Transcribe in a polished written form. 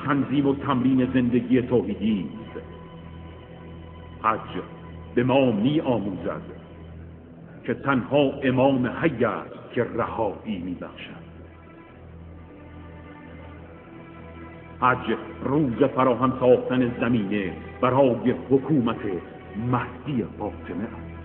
تنظیم و تمرین زندگی توحیدی است. حج به ما می آموزد که تنها امام حی است که رهایی می بخشد. حج روز فراهم ساختن زمینه برای حکومت مهدی فاطمه است.